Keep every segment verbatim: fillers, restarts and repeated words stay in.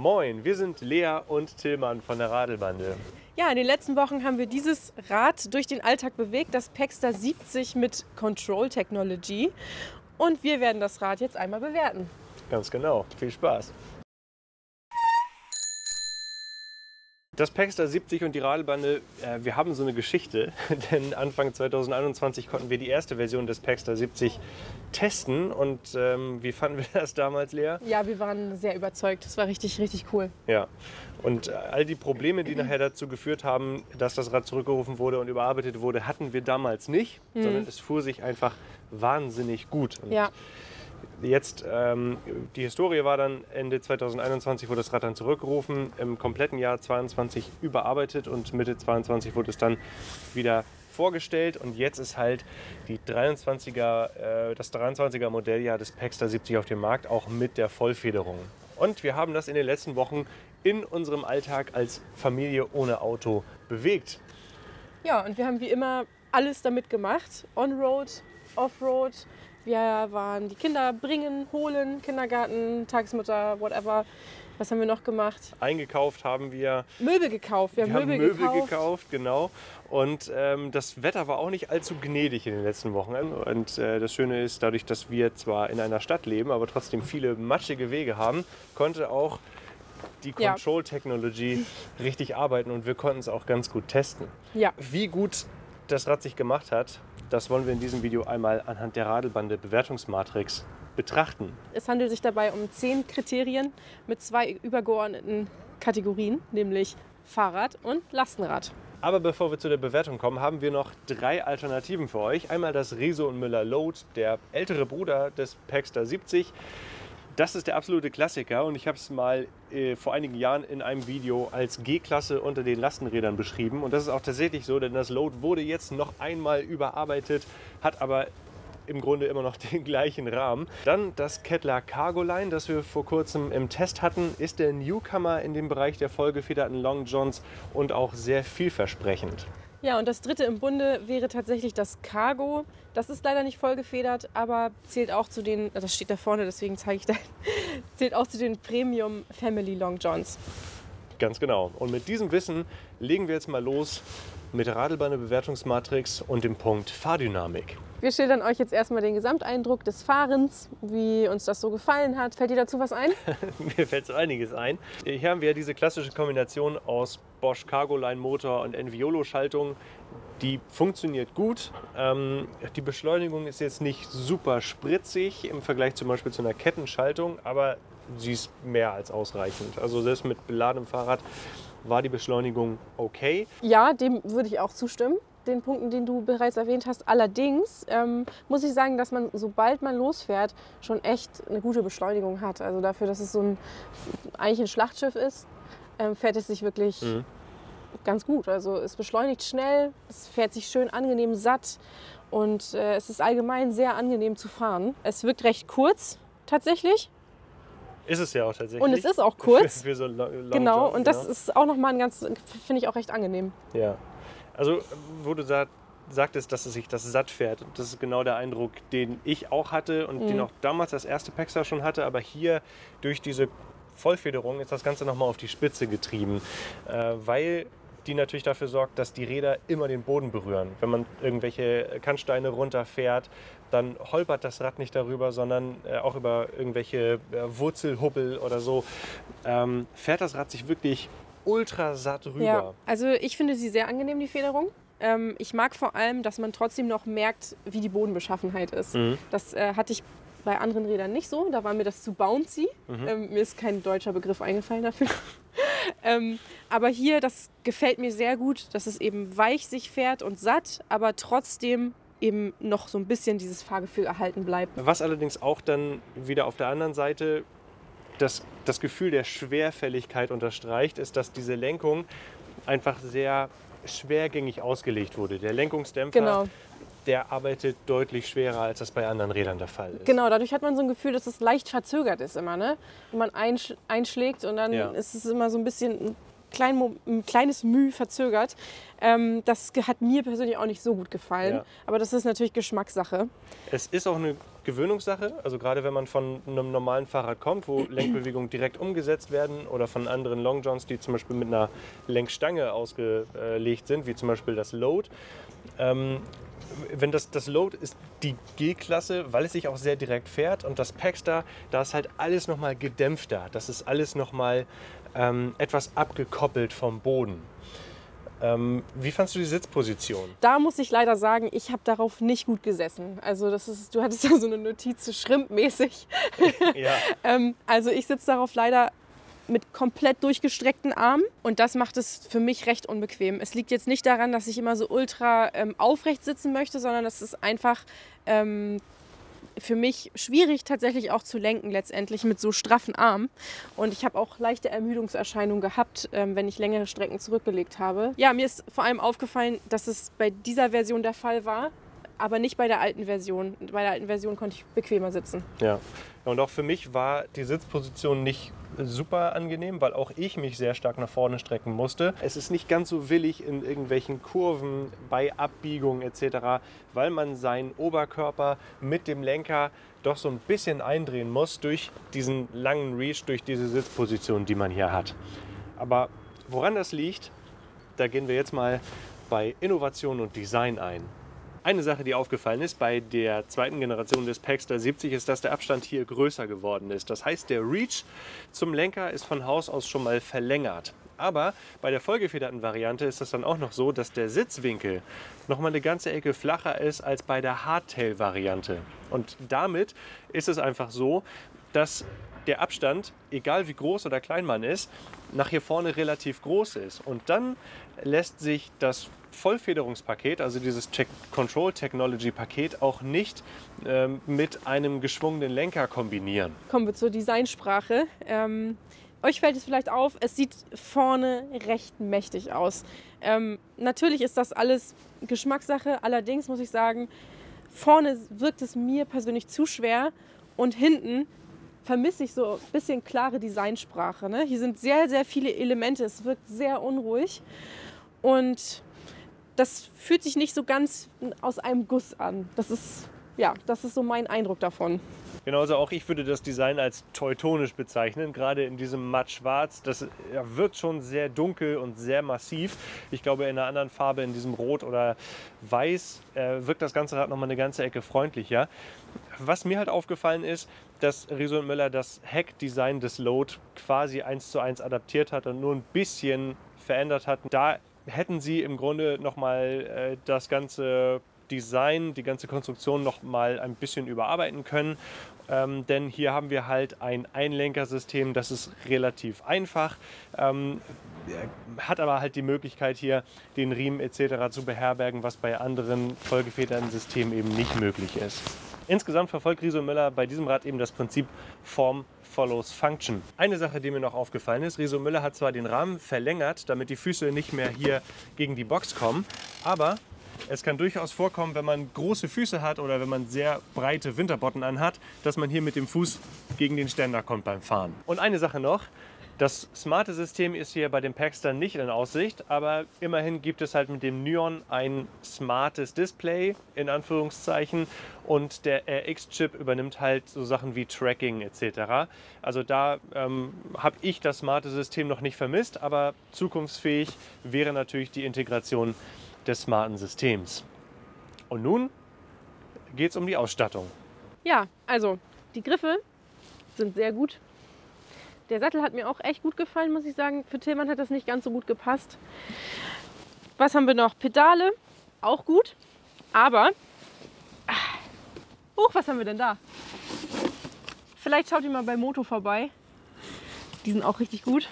Moin, wir sind Lea und Tillmann von der Radelbande. Ja, in den letzten Wochen haben wir dieses Rad durch den Alltag bewegt, das Pexter siebzig mit Control Technology. Und wir werden das Rad jetzt einmal bewerten. Ganz genau, viel Spaß. Das Pexter siebzig und die Radelbande, äh, wir haben so eine Geschichte, denn Anfang zweitausendeinundzwanzig konnten wir die erste Version des Pexter siebzig testen. Und ähm, wie fanden wir das damals, Lea? Ja, wir waren sehr überzeugt. Das war richtig, richtig cool. Ja, und all die Probleme, die nachher dazu geführt haben, dass das Rad zurückgerufen wurde und überarbeitet wurde, hatten wir damals nicht, mhm. sondern es fuhr sich einfach wahnsinnig gut. Und ja. Jetzt, ähm, die Historie war dann Ende zweitausendeinundzwanzig wurde das Rad dann zurückgerufen, im kompletten Jahr zweiundzwanzig überarbeitet und Mitte zweiundzwanzig wurde es dann wieder vorgestellt und jetzt ist halt die dreiundzwanziger, äh, das dreiundzwanziger Modelljahr des Pexter siebzig auf dem Markt, auch mit der Vollfederung. Und wir haben das in den letzten Wochen in unserem Alltag als Familie ohne Auto bewegt. Ja, und wir haben wie immer alles damit gemacht, On-Road, Off-Road. Wir waren die Kinder bringen, holen, Kindergarten, Tagesmutter, whatever. Was haben wir noch gemacht? Eingekauft haben wir. Möbel gekauft. Wir haben, wir Möbel, haben Möbel gekauft. gekauft, genau. Und ähm, das Wetter war auch nicht allzu gnädig in den letzten Wochen. Und äh, das Schöne ist, dadurch, dass wir zwar in einer Stadt leben, aber trotzdem viele matschige Wege haben, konnte auch die Control Technology ja. richtig arbeiten und wir konnten es auch ganz gut testen. Ja. Wie gut das Rad sich gemacht hat, das wollen wir in diesem Video einmal anhand der Radelbande Bewertungsmatrix betrachten. Es handelt sich dabei um zehn Kriterien mit zwei übergeordneten Kategorien, nämlich Fahrrad und Lastenrad. Aber bevor wir zu der Bewertung kommen, haben wir noch drei Alternativen für euch. Einmal das Reso und Müller Load, der ältere Bruder des Pexter siebzig. Das ist der absolute Klassiker und ich habe es mal äh, vor einigen Jahren in einem Video als G-Klasse unter den Lastenrädern beschrieben. Und das ist auch tatsächlich so, denn das Load wurde jetzt noch einmal überarbeitet, hat aber im Grunde immer noch den gleichen Rahmen. Dann das Kettler Cargo Line, das wir vor kurzem im Test hatten, ist der Newcomer in dem Bereich der vollgefederten Long Johns und auch sehr vielversprechend. Ja, und das dritte im Bunde wäre tatsächlich das Cargo. Das ist leider nicht vollgefedert, aber zählt auch zu den, das steht da vorne, deswegen zeige ich da, zählt auch zu den Premium Family Long Johns. Ganz genau. Und mit diesem Wissen legen wir jetzt mal los mit der Radelbande Bewertungsmatrix und dem Punkt Fahrdynamik. Wir schildern euch jetzt erstmal den Gesamteindruck des Fahrens, wie uns das so gefallen hat. Fällt dir dazu was ein? Mir fällt so einiges ein. Hier haben wir diese klassische Kombination aus Bosch Cargo Line Motor und Enviolo Schaltung. Die funktioniert gut. Ähm, die Beschleunigung ist jetzt nicht super spritzig im Vergleich zum Beispiel zu einer Kettenschaltung, aber sie ist mehr als ausreichend. Also selbst mit beladenem Fahrrad war die Beschleunigung okay. Ja, dem würde ich auch zustimmen, den Punkten, den du bereits erwähnt hast. Allerdings ähm, muss ich sagen, dass man, sobald man losfährt, schon echt eine gute Beschleunigung hat. Also dafür, dass es so ein, eigentlich ein Schlachtschiff ist, ähm, fährt es sich wirklich mhm. ganz gut. Also es beschleunigt schnell, es fährt sich schön angenehm satt und äh, es ist allgemein sehr angenehm zu fahren. Es wirkt recht kurz tatsächlich. Ist es ja auch tatsächlich. Und es ist auch kurz. Für, für so Long genau, Jump, und das genau. ist auch nochmal ein ganz, finde ich auch recht angenehm. Ja, also wo du da sagtest, dass es sich das satt fährt. Und das ist genau der Eindruck, den ich auch hatte und mhm. den auch damals das erste Pexter schon hatte. Aber hier durch diese Vollfederung ist das Ganze nochmal auf die Spitze getrieben, äh, weil die natürlich dafür sorgt, dass die Räder immer den Boden berühren. Wenn man irgendwelche Kannsteine runterfährt, dann holpert das Rad nicht darüber, sondern äh, auch über irgendwelche äh, Wurzelhubbel oder so, ähm, fährt das Rad sich wirklich ultra satt rüber. Ja, also ich finde sie sehr angenehm, die Federung. Ähm, ich mag vor allem, dass man trotzdem noch merkt, wie die Bodenbeschaffenheit ist. Mhm. Das äh, hatte ich bei anderen Rädern nicht so. Da war mir das zu bouncy. Mhm. Ähm, mir ist kein deutscher Begriff eingefallen dafür. ähm, aber hier, das gefällt mir sehr gut, dass es eben weich sich fährt und satt, aber trotzdem eben noch so ein bisschen dieses Fahrgefühl erhalten bleibt. Was allerdings auch dann wieder auf der anderen Seite das, das Gefühl der Schwerfälligkeit unterstreicht, ist, dass diese Lenkung einfach sehr schwergängig ausgelegt wurde. Der Lenkungsdämpfer, genau. der arbeitet deutlich schwerer, als das bei anderen Rädern der Fall ist. Genau, dadurch hat man so ein Gefühl, dass es leicht verzögert ist immer, ne? Wenn man einsch- einschlägt und dann ja. ist es immer so ein bisschen klein, Mo- ein kleines Mühe verzögert. Ähm, das ge- hat mir persönlich auch nicht so gut gefallen. Ja. Aber das ist natürlich Geschmackssache. Es ist auch eine Gewöhnungssache, also gerade wenn man von einem normalen Fahrrad kommt, wo Lenkbewegungen direkt umgesetzt werden oder von anderen Long Johns, die zum Beispiel mit einer Lenkstange ausgelegt sind, wie zum Beispiel das Load. Ähm, wenn das, das Load ist die G-Klasse, weil es sich auch sehr direkt fährt, und das Paxter, da ist halt alles nochmal gedämpfter. Das ist alles nochmal ähm, etwas abgekoppelt vom Boden. Ähm, wie fandst du die Sitzposition? Da muss ich leider sagen, ich habe darauf nicht gut gesessen. Also das ist, du hattest ja so eine Notiz, schrimpmäßig. Ja. ähm, also ich sitze darauf leider mit komplett durchgestreckten Armen und das macht es für mich recht unbequem. Es liegt jetzt nicht daran, dass ich immer so ultra ähm, aufrecht sitzen möchte, sondern es ist einfach ähm, für mich schwierig tatsächlich auch zu lenken letztendlich mit so straffen Armen. Und ich habe auch leichte Ermüdungserscheinungen gehabt, ähm, wenn ich längere Strecken zurückgelegt habe. Ja, mir ist vor allem aufgefallen, dass es bei dieser Version der Fall war, aber nicht bei der alten Version. Bei der alten Version konnte ich bequemer sitzen. Ja. Und auch für mich war die Sitzposition nicht super angenehm, weil auch ich mich sehr stark nach vorne strecken musste. Es ist nicht ganz so willig in irgendwelchen Kurven, bei Abbiegungen et cetera, weil man seinen Oberkörper mit dem Lenker doch so ein bisschen eindrehen muss durch diesen langen Reach, durch diese Sitzposition, die man hier hat. Aber woran das liegt, da gehen wir jetzt mal bei Innovation und Design ein. Eine Sache, die aufgefallen ist bei der zweiten Generation des Paxter siebzig, ist, dass der Abstand hier größer geworden ist. Das heißt, der Reach zum Lenker ist von Haus aus schon mal verlängert. Aber bei der vollgefederten Variante ist es dann auch noch so, dass der Sitzwinkel noch mal eine ganze Ecke flacher ist als bei der Hardtail-Variante. Und damit ist es einfach so, dass der Abstand, egal wie groß oder klein man ist, nach hier vorne relativ groß ist. Und dann lässt sich das Vollfederungspaket, also dieses Tech Control Technology Paket, auch nicht ähm, mit einem geschwungenen Lenker kombinieren. Kommen wir zur Designsprache. Ähm, euch fällt es vielleicht auf, es sieht vorne recht mächtig aus. Ähm, natürlich ist das alles Geschmackssache, allerdings muss ich sagen, vorne wirkt es mir persönlich zu schwer und hinten vermisse ich so ein bisschen klare Designsprache. Ne? Hier sind sehr, sehr viele Elemente, es wirkt sehr unruhig und das fühlt sich nicht so ganz aus einem Guss an. Das ist, ja, das ist so mein Eindruck davon. Genau, also auch ich würde das Design als teutonisch bezeichnen, gerade in diesem matt-schwarz. Das ja, wirkt schon sehr dunkel und sehr massiv. Ich glaube, in einer anderen Farbe, in diesem Rot oder Weiß, äh, wirkt das ganze Rad noch mal eine ganze Ecke freundlicher. Was mir halt aufgefallen ist, dass Riso und Müller das Heckdesign des Load quasi eins zu eins adaptiert hat und nur ein bisschen verändert hat. Da hätten sie im Grunde noch mal äh, das ganze Design, die ganze Konstruktion noch mal ein bisschen überarbeiten können. Ähm, denn hier haben wir halt ein Einlenkersystem, das ist relativ einfach, ähm, hat aber halt die Möglichkeit hier den Riemen et cetera zu beherbergen, was bei anderen vollgefederten Systemen eben nicht möglich ist. Insgesamt verfolgt Riso und Müller bei diesem Rad eben das Prinzip Form follows Function. Eine Sache, die mir noch aufgefallen ist, Riso und Müller hat zwar den Rahmen verlängert, damit die Füße nicht mehr hier gegen die Box kommen, aber es kann durchaus vorkommen, wenn man große Füße hat oder wenn man sehr breite Winterbotten anhat, dass man hier mit dem Fuß gegen den Ständer kommt beim Fahren. Und eine Sache noch, das smarte System ist hier bei dem Paxter nicht in Aussicht, aber immerhin gibt es halt mit dem Nyon ein smartes Display, in Anführungszeichen, und der R X-Chip übernimmt halt so Sachen wie Tracking et cetera. Also da ähm, habe ich das smarte System noch nicht vermisst, aber zukunftsfähig wäre natürlich die Integration des smarten Systems. Und nun geht es um die Ausstattung. Ja, also die Griffe sind sehr gut. Der Sattel hat mir auch echt gut gefallen, muss ich sagen. Für Tillmann hat das nicht ganz so gut gepasst. Was haben wir noch? Pedale, auch gut. Aber, huch, was haben wir denn da? Vielleicht schaut ihr mal bei Moto vorbei. Die sind auch richtig gut.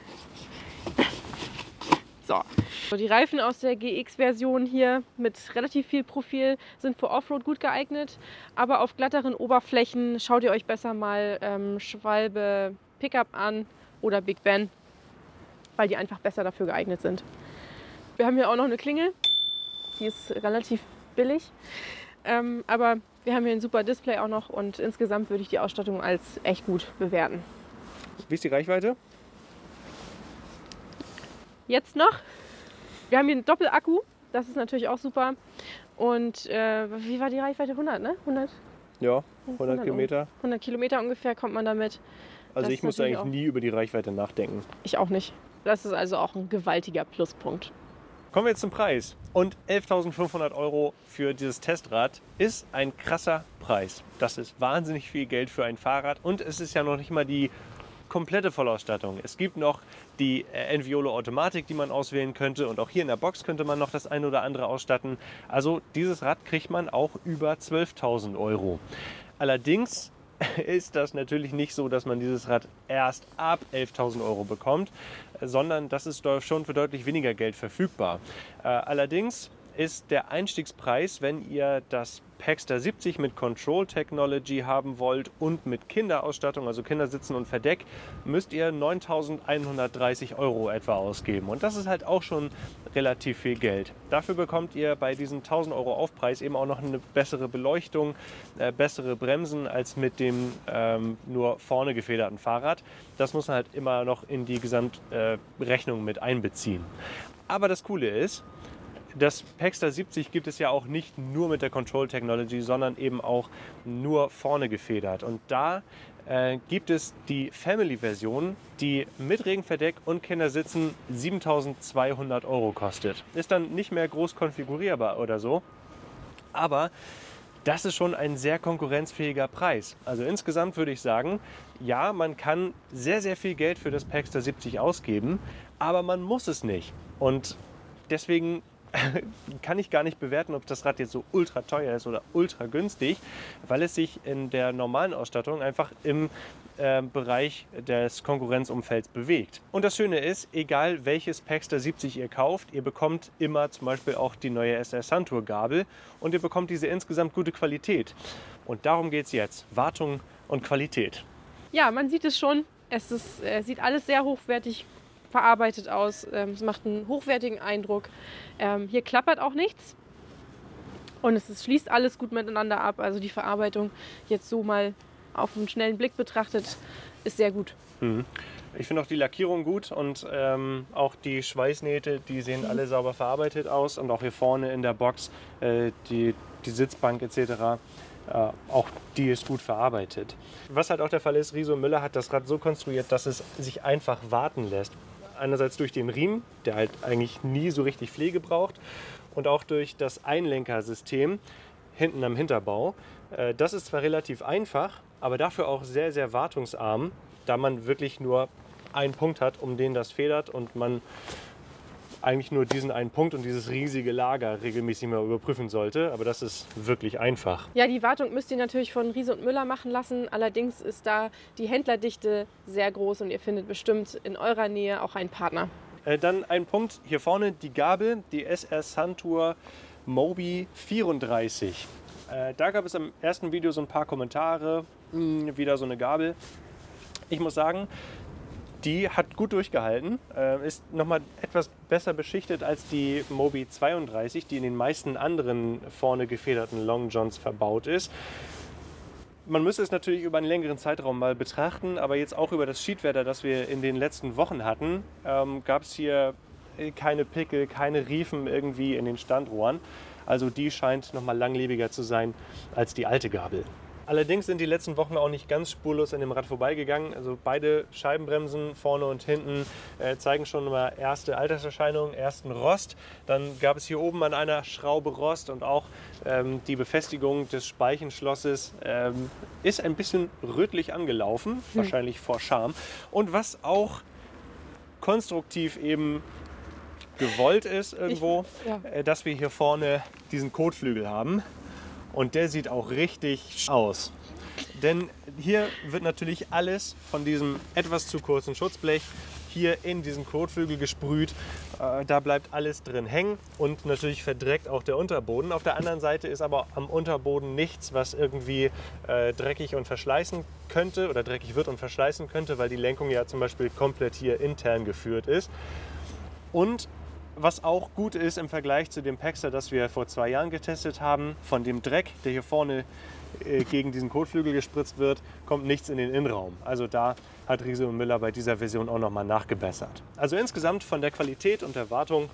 So. Die Reifen aus der G X-Version hier mit relativ viel Profil sind für Offroad gut geeignet. Aber auf glatteren Oberflächen schaut ihr euch besser mal ähm, Schwalbe Pickup an oder Big Ben, weil die einfach besser dafür geeignet sind. Wir haben hier auch noch eine Klingel, die ist relativ billig, ähm, aber wir haben hier ein super Display auch noch und insgesamt würde ich die Ausstattung als echt gut bewerten. Wie ist die Reichweite? jetzt noch. Wir haben hier einen Doppelakku, das ist natürlich auch super. Und äh, wie war die Reichweite? hundert, ne? hundert, Ja, hundert Kilometer. hundert Kilometer ungefähr kommt man damit. Also Das ich ist musste natürlich eigentlich auch- nie über die Reichweite nachdenken. Ich auch nicht. Das ist also auch ein gewaltiger Pluspunkt. Kommen wir jetzt zum Preis. Und elftausendfünfhundert Euro für dieses Testrad ist ein krasser Preis. Das ist wahnsinnig viel Geld für ein Fahrrad und es ist ja noch nicht mal die komplette Vollausstattung. Es gibt noch die äh, Enviolo Automatik, die man auswählen könnte und auch hier in der Box könnte man noch das eine oder andere ausstatten. Also dieses Rad kriegt man auch über zwölftausend Euro. Allerdings ist das natürlich nicht so, dass man dieses Rad erst ab elftausend Euro bekommt, sondern das ist schon für deutlich weniger Geld verfügbar. Äh, allerdings ist der Einstiegspreis, wenn ihr das Pexter siebzig mit Control Technology haben wollt und mit Kinderausstattung, also Kindersitzen und Verdeck, müsst ihr neuntausendeinhundertdreißig Euro etwa ausgeben. Und das ist halt auch schon relativ viel Geld. Dafür bekommt ihr bei diesem tausend Euro Aufpreis eben auch noch eine bessere Beleuchtung, äh, bessere Bremsen als mit dem ähm, nur vorne gefederten Fahrrad. Das muss man halt immer noch in die Gesamtrechnung äh, mit einbeziehen. Aber das Coole ist, das Pexter siebzig gibt es ja auch nicht nur mit der Control Technology, sondern eben auch nur vorne gefedert. Und da äh, gibt es die Family-Version, die mit Regenverdeck und Kindersitzen siebentausendzweihundert Euro kostet. Ist dann nicht mehr groß konfigurierbar oder so, aber das ist schon ein sehr konkurrenzfähiger Preis. Also insgesamt würde ich sagen, ja, man kann sehr, sehr viel Geld für das Pexter siebzig ausgeben, aber man muss es nicht. Und deswegen kann ich gar nicht bewerten, ob das Rad jetzt so ultra teuer ist oder ultra günstig, weil es sich in der normalen Ausstattung einfach im äh, Bereich des Konkurrenzumfelds bewegt. Und das Schöne ist, egal welches Pexter siebzig ihr kauft, ihr bekommt immer zum Beispiel auch die neue S R Suntour Gabel und ihr bekommt diese insgesamt gute Qualität. Und darum geht es jetzt. Wartung und Qualität. Ja, man sieht es schon. Es ist, äh, sieht alles sehr hochwertig verarbeitet aus. Ähm, es macht einen hochwertigen Eindruck. Ähm, hier klappert auch nichts. Und es ist, schließt alles gut miteinander ab. Also die Verarbeitung jetzt so mal auf einen schnellen Blick betrachtet, ist sehr gut. Mhm. Ich finde auch die Lackierung gut und ähm, auch die Schweißnähte, die sehen alle sauber verarbeitet aus. Und auch hier vorne in der Box äh, die, die Sitzbank et cetera. Äh, auch die ist gut verarbeitet. Was halt auch der Fall ist, Riso Müller hat das Rad so konstruiert, dass es sich einfach warten lässt. Einerseits durch den Riemen, der halt eigentlich nie so richtig Pflege braucht, und auch durch das Einlenkersystem hinten am Hinterbau. Äh, das ist zwar relativ einfach, aber dafür auch sehr, sehr wartungsarm, da man wirklich nur einen Punkt hat, um den das federt und man eigentlich nur diesen einen Punkt und dieses riesige Lager regelmäßig mal überprüfen sollte. Aber das ist wirklich einfach. Ja, die Wartung müsst ihr natürlich von Riese und Müller machen lassen. Allerdings ist da die Händlerdichte sehr groß und ihr findet bestimmt in eurer Nähe auch einen Partner. Äh, dann ein Punkt hier vorne, die Gabel, die S R Suntour Mobi vierunddreißig. Äh, da gab es im ersten Video so ein paar Kommentare, mh, wieder so eine Gabel. Ich muss sagen, die hat gut durchgehalten, äh, ist nochmal etwas besser beschichtet als die Mobi zweiunddreißig, die in den meisten anderen vorne gefederten Long Johns verbaut ist. Man müsste es natürlich über einen längeren Zeitraum mal betrachten, aber jetzt auch über das Schiedwetter, das wir in den letzten Wochen hatten, ähm, gab es hier keine Pickel, keine Riefen irgendwie in den Standrohren. Also die scheint nochmal langlebiger zu sein als die alte Gabel. Allerdings sind die letzten Wochen auch nicht ganz spurlos an dem Rad vorbeigegangen. Also beide Scheibenbremsen vorne und hinten äh, zeigen schon mal erste Alterserscheinungen, ersten Rost. Dann gab es hier oben an einer Schraube Rost und auch ähm, die Befestigung des Speichenschlosses ähm, ist ein bisschen rötlich angelaufen, hm. wahrscheinlich vor Scham. Und was auch konstruktiv eben gewollt ist irgendwo, ich, ja. äh, dass wir hier vorne diesen Kotflügel haben. Und der sieht auch richtig aus. Denn hier wird natürlich alles von diesem etwas zu kurzen Schutzblech hier in diesen Kotflügel gesprüht. Äh, da bleibt alles drin hängen und natürlich verdreckt auch der Unterboden. Auf der anderen Seite ist aber am Unterboden nichts, was irgendwie äh, dreckig und verschleißen könnte oder dreckig wird und verschleißen könnte, weil die Lenkung ja zum Beispiel komplett hier intern geführt ist. Und Was auch gut ist im Vergleich zu dem Paxter, das wir vor zwei Jahren getestet haben, von dem Dreck, der hier vorne äh, gegen diesen Kotflügel gespritzt wird, kommt nichts in den Innenraum. Also da hat Riese und Müller bei dieser Version auch nochmal nachgebessert. Also insgesamt von der Qualität und der Wartung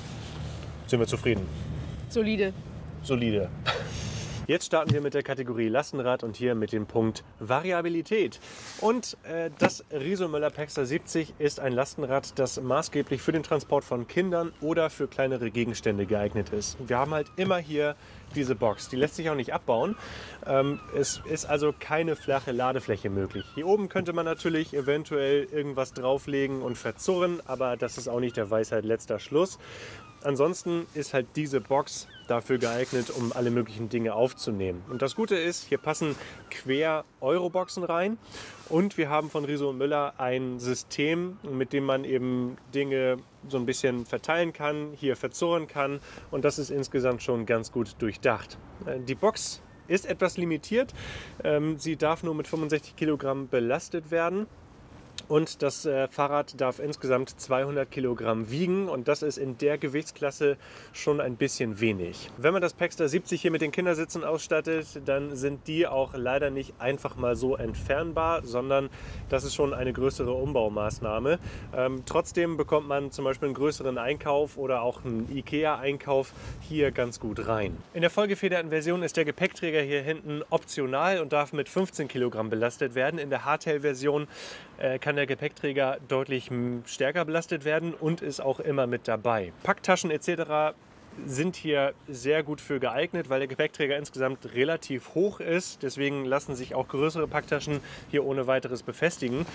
sind wir zufrieden. Solide. Solide. Jetzt starten wir mit der Kategorie Lastenrad und hier mit dem Punkt Variabilität. Und äh, das Riese und Müller Paxter siebzig ist ein Lastenrad, das maßgeblich für den Transport von Kindern oder für kleinere Gegenstände geeignet ist. Wir haben halt immer hier diese Box. Die lässt sich auch nicht abbauen. Ähm, es ist also keine flache Ladefläche möglich. Hier oben könnte man natürlich eventuell irgendwas drauflegen und verzurren, aber das ist auch nicht der Weisheit letzter Schluss. Ansonsten ist halt diese Box dafür geeignet, um alle möglichen Dinge aufzunehmen. Und das Gute ist, hier passen quer Euroboxen rein und wir haben von Riese und Müller ein System, mit dem man eben Dinge so ein bisschen verteilen kann, hier verzurren kann und das ist insgesamt schon ganz gut durchdacht. Die Box ist etwas limitiert. Sie darf nur mit fünfundsechzig Kilogramm belastet werden. Und das äh, Fahrrad darf insgesamt zweihundert Kilogramm wiegen und das ist in der Gewichtsklasse schon ein bisschen wenig. Wenn man das Paxter siebzig hier mit den Kindersitzen ausstattet, dann sind die auch leider nicht einfach mal so entfernbar, sondern das ist schon eine größere Umbaumaßnahme. Ähm, trotzdem bekommt man zum Beispiel einen größeren Einkauf oder auch einen IKEA-Einkauf hier ganz gut rein. In der vollgefederten Version ist der Gepäckträger hier hinten optional und darf mit fünfzehn Kilogramm belastet werden. In der Hardtail-Version äh, kann der Gepäckträger deutlich stärker belastet werden und ist auch immer mit dabei. Packtaschen et cetera sind hier sehr gut für geeignet, weil der Gepäckträger insgesamt relativ hoch ist. Deswegen lassen sich auch größere Packtaschen hier ohne weiteres befestigen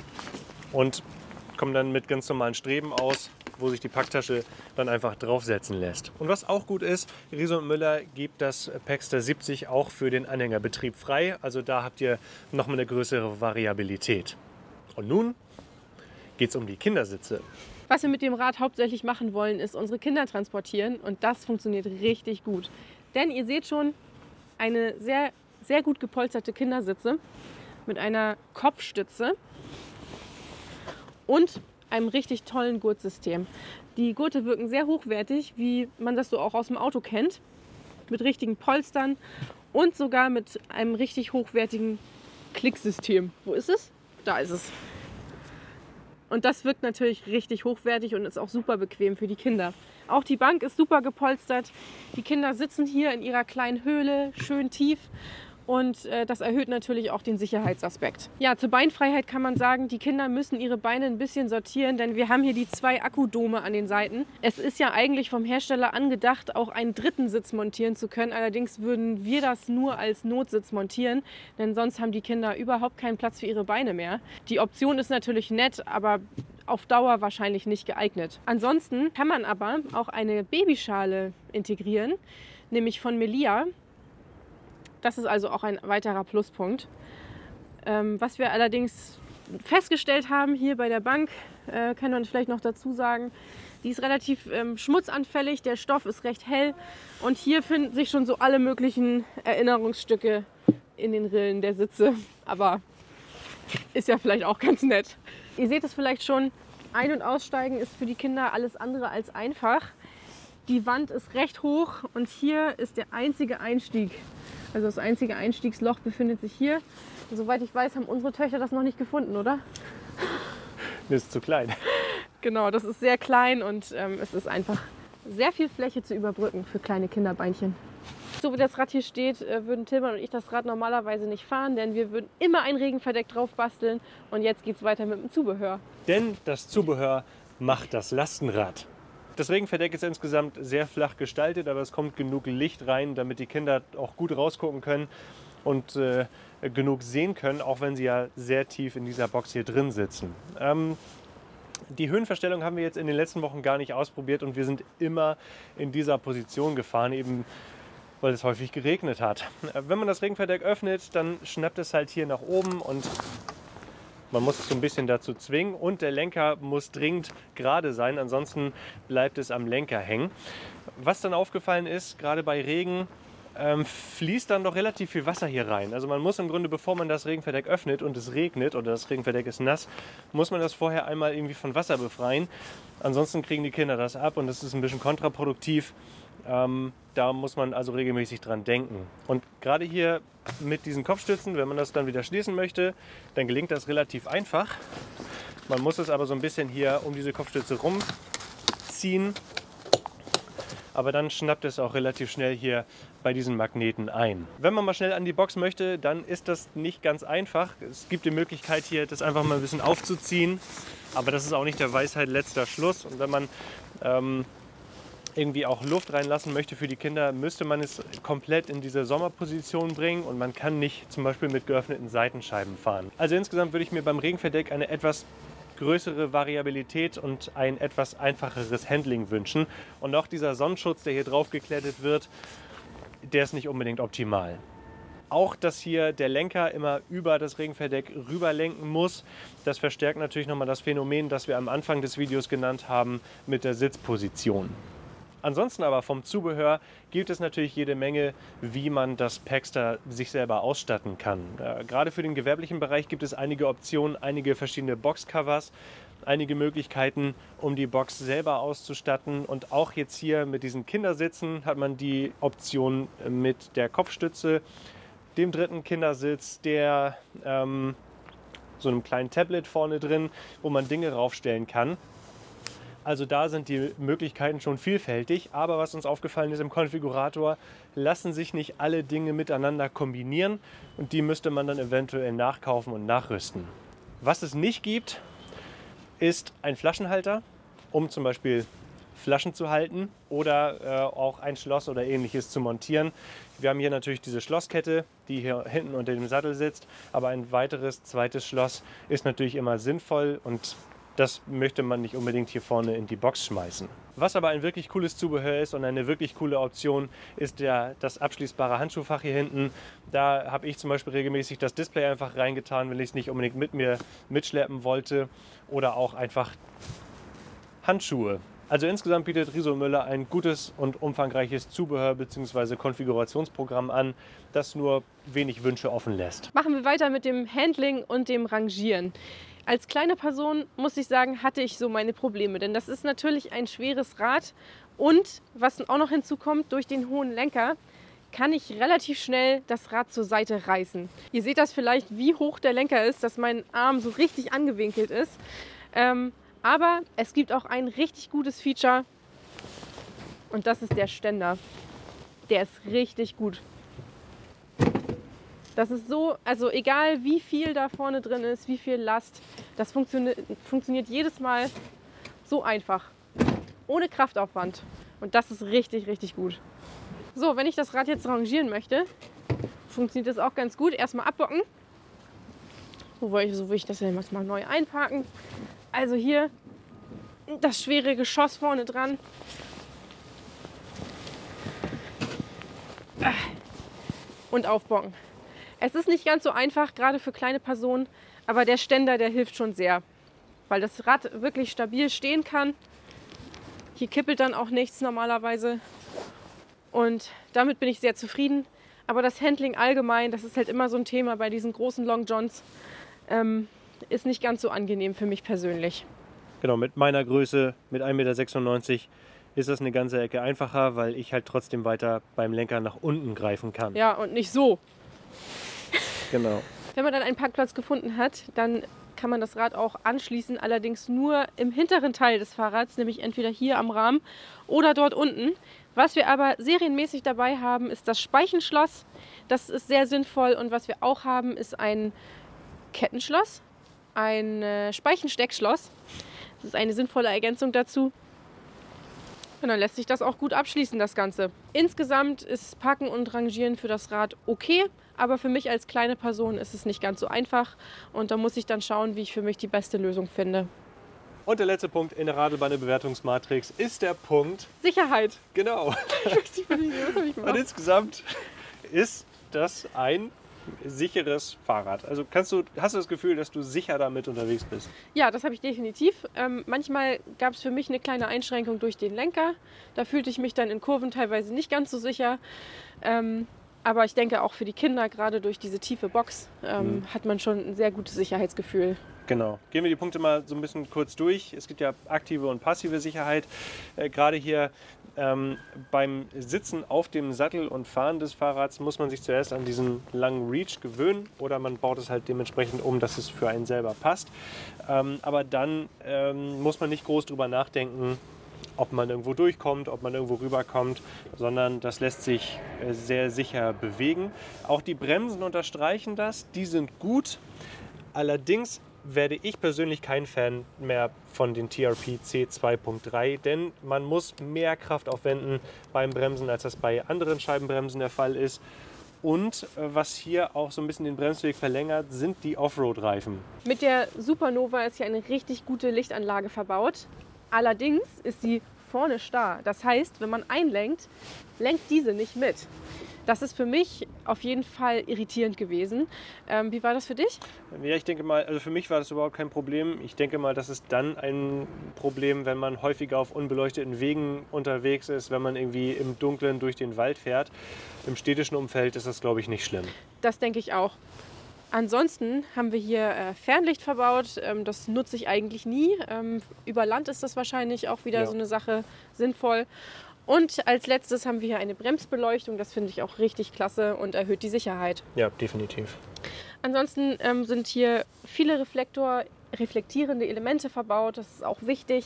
und kommen dann mit ganz normalen Streben aus, wo sich die Packtasche dann einfach draufsetzen lässt. Und was auch gut ist, Riese und Müller gibt das Paxter siebzig auch für den Anhängerbetrieb frei. Also da habt ihr nochmal eine größere Variabilität. Und nun geht es um die Kindersitze. Was wir mit dem Rad hauptsächlich machen wollen, ist unsere Kinder transportieren und das funktioniert richtig gut. Denn ihr seht schon, eine sehr, sehr gut gepolsterte Kindersitze mit einer Kopfstütze und einem richtig tollen Gurtsystem. Die Gurte wirken sehr hochwertig, wie man das so auch aus dem Auto kennt, mit richtigen Polstern und sogar mit einem richtig hochwertigen Klicksystem. Wo ist es? Da ist es. Und das wirkt natürlich richtig hochwertig und ist auch super bequem für die Kinder. Auch die Bank ist super gepolstert. Die Kinder sitzen hier in ihrer kleinen Höhle, schön tief. Und äh, das erhöht natürlich auch den Sicherheitsaspekt. Ja, zur Beinfreiheit kann man sagen, die Kinder müssen ihre Beine ein bisschen sortieren, denn wir haben hier die zwei Akkudome an den Seiten. Es ist ja eigentlich vom Hersteller angedacht, auch einen dritten Sitz montieren zu können. Allerdings würden wir das nur als Notsitz montieren, denn sonst haben die Kinder überhaupt keinen Platz für ihre Beine mehr. Die Option ist natürlich nett, aber auf Dauer wahrscheinlich nicht geeignet. Ansonsten kann man aber auch eine Babyschale integrieren, nämlich von Melia. Das ist also auch ein weiterer Pluspunkt. Ähm, was wir allerdings festgestellt haben hier bei der Bank, äh, können wir uns vielleicht noch dazu sagen, die ist relativ ähm, schmutzanfällig, der Stoff ist recht hell und hier finden sich schon so alle möglichen Erinnerungsstücke in den Rillen der Sitze. Aber ist ja vielleicht auch ganz nett. Ihr seht es vielleicht schon, Ein- und Aussteigen ist für die Kinder alles andere als einfach. Die Wand ist recht hoch und hier ist der einzige Einstieg. Also das einzige Einstiegsloch befindet sich hier. Und soweit ich weiß, haben unsere Töchter das noch nicht gefunden, oder? Das ist zu klein. Genau, das ist sehr klein und ähm, es ist einfach sehr viel Fläche zu überbrücken für kleine Kinderbeinchen. So wie das Rad hier steht, äh, würden Tilman und ich das Rad normalerweise nicht fahren, denn wir würden immer ein Regenverdeck drauf basteln. Und jetzt geht es weiter mit dem Zubehör. Denn das Zubehör macht das Lastenrad. Das Regenverdeck ist insgesamt sehr flach gestaltet, aber es kommt genug Licht rein, damit die Kinder auch gut rausgucken können und äh, genug sehen können, auch wenn sie ja sehr tief in dieser Box hier drin sitzen. Ähm, die Höhenverstellung haben wir jetzt in den letzten Wochen gar nicht ausprobiert und wir sind immer in dieser Position gefahren, eben weil es häufig geregnet hat. Wenn man das Regenverdeck öffnet, dann schnappt es halt hier nach oben und man muss es so ein bisschen dazu zwingen und der Lenker muss dringend gerade sein, ansonsten bleibt es am Lenker hängen. Was dann aufgefallen ist, gerade bei Regen ähm, fließt dann doch relativ viel Wasser hier rein. Also man muss im Grunde, bevor man das Regenverdeck öffnet und es regnet oder das Regenverdeck ist nass, muss man das vorher einmal irgendwie von Wasser befreien. Ansonsten kriegen die Kinder das ab und das ist ein bisschen kontraproduktiv. Ähm, da muss man also regelmäßig dran denken. Und gerade hier mit diesen Kopfstützen, wenn man das dann wieder schließen möchte, dann gelingt das relativ einfach. Man muss es aber so ein bisschen hier um diese Kopfstütze rumziehen. Aber dann schnappt es auch relativ schnell hier bei diesen Magneten ein. Wenn man mal schnell an die Box möchte, dann ist das nicht ganz einfach. Es gibt die Möglichkeit hier, das einfach mal ein bisschen aufzuziehen. Aber das ist auch nicht der Weisheit letzter Schluss. Und wenn man ähm, irgendwie auch Luft reinlassen möchte für die Kinder, müsste man es komplett in diese Sommerposition bringen und man kann nicht zum Beispiel mit geöffneten Seitenscheiben fahren. Also insgesamt würde ich mir beim Regenverdeck eine etwas größere Variabilität und ein etwas einfacheres Handling wünschen. Und auch dieser Sonnenschutz, der hier drauf geklettet wird, der ist nicht unbedingt optimal. Auch, dass hier der Lenker immer über das Regenverdeck rüber lenken muss, das verstärkt natürlich nochmal das Phänomen, das wir am Anfang des Videos genannt haben, mit der Sitzposition. Ansonsten aber vom Zubehör gibt es natürlich jede Menge, wie man das Paxter sich selber ausstatten kann. Äh, gerade für den gewerblichen Bereich gibt es einige Optionen, einige verschiedene Boxcovers, einige Möglichkeiten, um die Box selber auszustatten. Und auch jetzt hier mit diesen Kindersitzen hat man die Option mit der Kopfstütze, dem dritten Kindersitz, der ähm, so einem kleinen Tablet vorne drin, wo man Dinge raufstellen kann. Also da sind die Möglichkeiten schon vielfältig, aber was uns aufgefallen ist im Konfigurator, lassen sich nicht alle Dinge miteinander kombinieren und die müsste man dann eventuell nachkaufen und nachrüsten. Was es nicht gibt, ist ein Flaschenhalter, um zum Beispiel Flaschen zu halten oder äh, auch ein Schloss oder ähnliches zu montieren. Wir haben hier natürlich diese Schlosskette, die hier hinten unter dem Sattel sitzt, aber ein weiteres zweites Schloss ist natürlich immer sinnvoll und das möchte man nicht unbedingt hier vorne in die Box schmeißen. Was aber ein wirklich cooles Zubehör ist und eine wirklich coole Option, ist der, das abschließbare Handschuhfach hier hinten. Da habe ich zum Beispiel regelmäßig das Display einfach reingetan, wenn ich es nicht unbedingt mit mir mitschleppen wollte. Oder auch einfach Handschuhe. Also insgesamt bietet Riso und Müller ein gutes und umfangreiches Zubehör bzw. Konfigurationsprogramm an, das nur wenig Wünsche offen lässt. Machen wir weiter mit dem Handling und dem Rangieren. Als kleine Person, muss ich sagen, hatte ich so meine Probleme, denn das ist natürlich ein schweres Rad und was auch noch hinzukommt, durch den hohen Lenker kann ich relativ schnell das Rad zur Seite reißen. Ihr seht das vielleicht, wie hoch der Lenker ist, dass mein Arm so richtig angewinkelt ist. Ähm, aber es gibt auch ein richtig gutes Feature und das ist der Ständer. Der ist richtig gut. Das ist so, also egal wie viel da vorne drin ist, wie viel Last, das funktioniert, funktioniert jedes Mal so einfach, ohne Kraftaufwand. Und das ist richtig, richtig gut. So, wenn ich das Rad jetzt rangieren möchte, funktioniert das auch ganz gut. Erstmal abbocken. Wo will ich, so will ich das denn jetzt mal neu einparken. Also hier das schwere Geschoss vorne dran. Und aufbocken. Es ist nicht ganz so einfach, gerade für kleine Personen, aber der Ständer, der hilft schon sehr, weil das Rad wirklich stabil stehen kann. Hier kippelt dann auch nichts normalerweise und damit bin ich sehr zufrieden. Aber das Handling allgemein, das ist halt immer so ein Thema bei diesen großen Long Johns, ähm, ist nicht ganz so angenehm für mich persönlich. Genau, mit meiner Größe, mit ein Meter sechsundneunzig, ist das eine ganze Ecke einfacher, weil ich halt trotzdem weiter beim Lenker nach unten greifen kann. Ja, und nicht so. Genau. Wenn man dann einen Parkplatz gefunden hat, dann kann man das Rad auch anschließen, allerdings nur im hinteren Teil des Fahrrads, nämlich entweder hier am Rahmen oder dort unten. Was wir aber serienmäßig dabei haben, ist das Speichenschloss. Das ist sehr sinnvoll und was wir auch haben, ist ein Kettenschloss, ein äh, Speichensteckschloss. Das ist eine sinnvolle Ergänzung dazu. Und dann lässt sich das auch gut abschließen, das Ganze. Insgesamt ist Packen und Rangieren für das Rad okay, aber für mich als kleine Person ist es nicht ganz so einfach. Und da muss ich dann schauen, wie ich für mich die beste Lösung finde. Und der letzte Punkt in der Radelbeine-Bewertungsmatrix ist der Punkt Sicherheit. Genau. Ich weiß nicht, was ich gemacht Und insgesamt ist das ein sicheres Fahrrad? Also kannst du, hast du das Gefühl, dass du sicher damit unterwegs bist? Ja, das habe ich definitiv. Ähm, manchmal gab es für mich eine kleine Einschränkung durch den Lenker. Da fühlte ich mich dann in Kurven teilweise nicht ganz so sicher. Ähm, aber ich denke auch für die Kinder, gerade durch diese tiefe Box, ähm, mhm. hat man schon ein sehr gutes Sicherheitsgefühl. Genau. Gehen wir die Punkte mal so ein bisschen kurz durch. Es gibt ja aktive und passive Sicherheit. Äh, gerade hier ähm, beim Sitzen auf dem Sattel und Fahren des Fahrrads muss man sich zuerst an diesen langen Reach gewöhnen oder man baut es halt dementsprechend um, dass es für einen selber passt. Ähm, aber dann ähm, muss man nicht groß drüber nachdenken, ob man irgendwo durchkommt, ob man irgendwo rüberkommt, sondern das lässt sich äh, sehr sicher bewegen. Auch die Bremsen unterstreichen das, die sind gut. Allerdings werde ich persönlich kein Fan mehr von den T R P C zwei Punkt drei, denn man muss mehr Kraft aufwenden beim Bremsen, als das bei anderen Scheibenbremsen der Fall ist. Und äh, was hier auch so ein bisschen den Bremsweg verlängert, sind die Offroad-Reifen. Mit der Supernova ist hier eine richtig gute Lichtanlage verbaut. Allerdings ist sie vorne starr. Das heißt, wenn man einlenkt, lenkt diese nicht mit. Das ist für mich auf jeden Fall irritierend gewesen. Ähm, wie war das für dich? Ja, ich denke mal, also für mich war das überhaupt kein Problem. Ich denke mal, das ist dann ein Problem, wenn man häufiger auf unbeleuchteten Wegen unterwegs ist, wenn man irgendwie im Dunkeln durch den Wald fährt. Im städtischen Umfeld ist das, glaube ich, nicht schlimm. Das denke ich auch. Ansonsten haben wir hier äh, Fernlicht verbaut. Ähm, das nutze ich eigentlich nie. Ähm, über Land ist das wahrscheinlich auch wieder ja. so eine Sache sinnvoll. Und als letztes haben wir hier eine Bremsbeleuchtung. Das finde ich auch richtig klasse und erhöht die Sicherheit. Ja, definitiv. Ansonsten ähm, sind hier viele Reflektor, reflektierende Elemente verbaut. Das ist auch wichtig.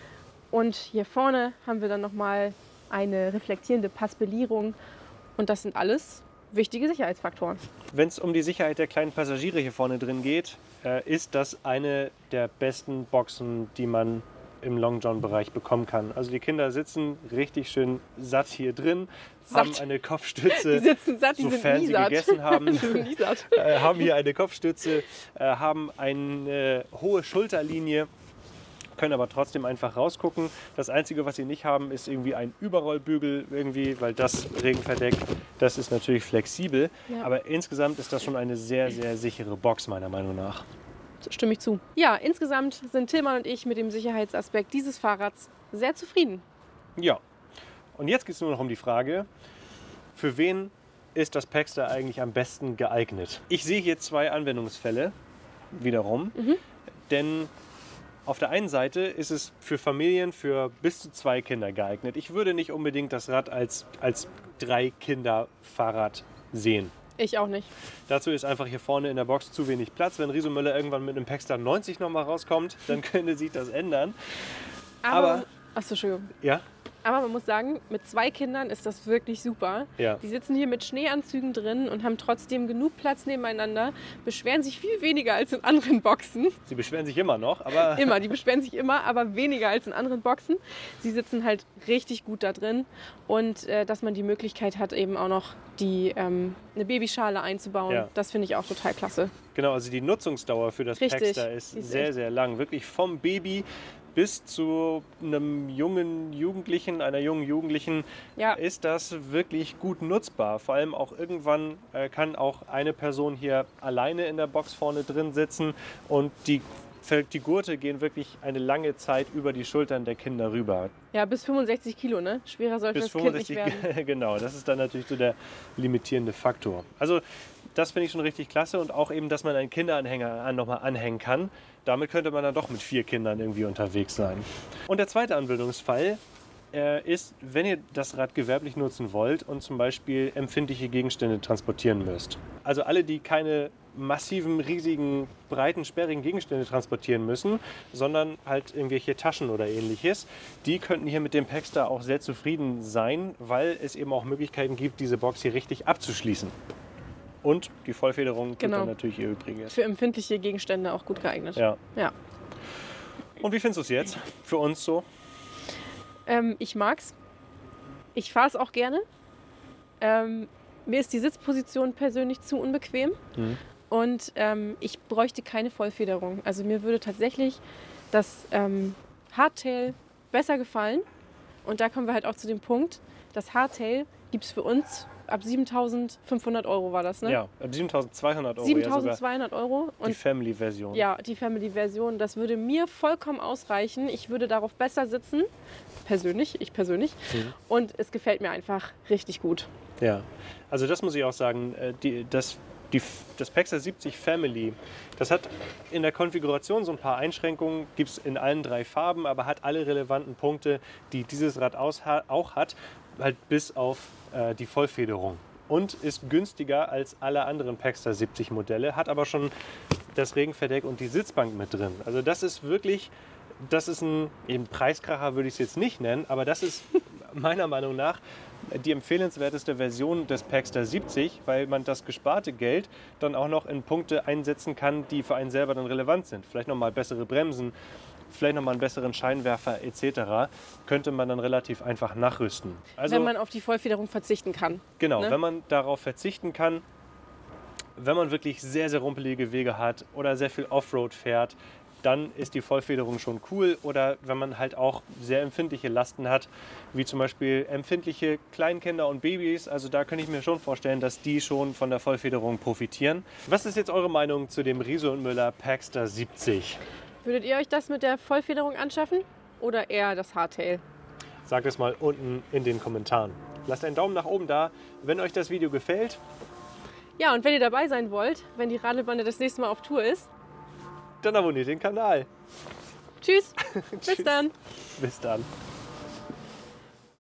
Und hier vorne haben wir dann nochmal eine reflektierende Paspellierung. Und das sind alles wichtige Sicherheitsfaktoren. Wenn es um die Sicherheit der kleinen Passagiere hier vorne drin geht, äh, ist das eine der besten Boxen, die man im Long John-Bereich bekommen kann. Also die Kinder sitzen richtig schön satt hier drin, satt. haben eine Kopfstütze, die sitzen satt, die sofern sind nie sie satt. gegessen haben, nie satt. äh, haben hier eine Kopfstütze, äh, haben eine hohe Schulterlinie, können aber trotzdem einfach rausgucken. Das Einzige, was sie nicht haben, ist irgendwie ein Überrollbügel irgendwie, weil das regenverdeckt, das ist natürlich flexibel. Ja. Aber insgesamt ist das schon eine sehr, sehr sichere Box, meiner Meinung nach. Stimme ich zu. Ja, insgesamt sind Tilman und ich mit dem Sicherheitsaspekt dieses Fahrrads sehr zufrieden. Ja, und jetzt geht es nur noch um die Frage, für wen ist das Paxter eigentlich am besten geeignet? Ich sehe hier zwei Anwendungsfälle wiederum, mhm. denn auf der einen Seite ist es für Familien für bis zu zwei Kinder geeignet. Ich würde nicht unbedingt das Rad als, als Drei-Kinder-Fahrrad sehen. Ich auch nicht. Dazu ist einfach hier vorne in der Box zu wenig Platz. Wenn Riso Müller irgendwann mit einem Paxter neunzig nochmal rauskommt, dann könnte sich das ändern. Aber, Aber achso, Entschuldigung. Ja? Aber man muss sagen, mit zwei Kindern ist das wirklich super. Ja. Die sitzen hier mit Schneeanzügen drin und haben trotzdem genug Platz nebeneinander, beschweren sich viel weniger als in anderen Boxen. Sie beschweren sich immer noch, aber... Immer, die beschweren sich immer, aber weniger als in anderen Boxen. Sie sitzen halt richtig gut da drin und äh, dass man die Möglichkeit hat, eben auch noch die, ähm, eine Babyschale einzubauen, ja. Das finde ich auch total klasse. Genau, also die Nutzungsdauer für das Richtig. Paxter ist sehr, sehr lang. Wirklich vom Baby bis zu einem jungen Jugendlichen, einer jungen Jugendlichen, ja. ist das wirklich gut nutzbar. Vor allem auch irgendwann äh, kann auch eine Person hier alleine in der Box vorne drin sitzen und die, die Gurte gehen wirklich eine lange Zeit über die Schultern der Kinder rüber. Ja, bis fünfundsechzig Kilo, ne? Schwerer sollte bis das Kind nicht werden. Genau, das ist dann natürlich so der limitierende Faktor. Also das finde ich schon richtig klasse und auch eben, dass man einen Kinderanhänger nochmal anhängen kann. Damit könnte man dann doch mit vier Kindern irgendwie unterwegs sein. Und der zweite Anwendungsfall äh, ist, wenn ihr das Rad gewerblich nutzen wollt und zum Beispiel empfindliche Gegenstände transportieren müsst. Also alle, die keine massiven, riesigen, breiten, sperrigen Gegenstände transportieren müssen, sondern halt irgendwelche Taschen oder ähnliches, die könnten hier mit dem Paxter auch sehr zufrieden sein, weil es eben auch Möglichkeiten gibt, diese Box hier richtig abzuschließen. Und die Vollfederung tut genau. dann natürlich ihr Übriges. Für empfindliche Gegenstände auch gut geeignet. Ja. ja. Und wie findest du es jetzt für uns so? Ähm, ich mag's. Ich fahre es auch gerne. Ähm, mir ist die Sitzposition persönlich zu unbequem. Mhm. Und ähm, ich bräuchte keine Vollfederung. Also mir würde tatsächlich das ähm, Hardtail besser gefallen. Und da kommen wir halt auch zu dem Punkt, das Hardtail gibt es für uns ab siebentausendfünfhundert Euro war das, ne? Ja, ab siebentausendzweihundert Euro. siebentausendzweihundert Euro. Ja, die Family-Version. Ja, die Family-Version. Das würde mir vollkommen ausreichen. Ich würde darauf besser sitzen. Persönlich, ich persönlich. Mhm. Und es gefällt mir einfach richtig gut. Ja, also das muss ich auch sagen. Die, das, die, das Pexter siebzig Family, das hat in der Konfiguration so ein paar Einschränkungen, gibt es in allen drei Farben, aber hat alle relevanten Punkte, die dieses Rad aus, auch hat, halt bis auf äh, die Vollfederung. Und ist günstiger als alle anderen Pexter siebzig Modelle, hat aber schon das Regenverdeck und die Sitzbank mit drin. Also das ist wirklich, das ist ein, eben Preiskracher würde ich es jetzt nicht nennen, aber das ist meiner Meinung nach die empfehlenswerteste Version des Pexter siebzig, weil man das gesparte Geld dann auch noch in Punkte einsetzen kann, die für einen selber dann relevant sind. Vielleicht nochmal bessere Bremsen, vielleicht nochmal einen besseren Scheinwerfer et cetera. Könnte man dann relativ einfach nachrüsten. Also, wenn man auf die Vollfederung verzichten kann. Genau, ne? wenn man darauf verzichten kann, wenn man wirklich sehr, sehr rumpelige Wege hat oder sehr viel Offroad fährt, dann ist die Vollfederung schon cool. Oder wenn man halt auch sehr empfindliche Lasten hat, wie zum Beispiel empfindliche Kleinkinder und Babys. Also da könnte ich mir schon vorstellen, dass die schon von der Vollfederung profitieren. Was ist jetzt eure Meinung zu dem Riese und Müller Pexter siebzig? Würdet ihr euch das mit der Vollfederung anschaffen oder eher das Hardtail? Sagt es mal unten in den Kommentaren. Lasst einen Daumen nach oben da, wenn euch das Video gefällt. Ja, und wenn ihr dabei sein wollt, wenn die Radelbande das nächste Mal auf Tour ist, dann abonniert den Kanal. Tschüss. Bis dann. Bis dann.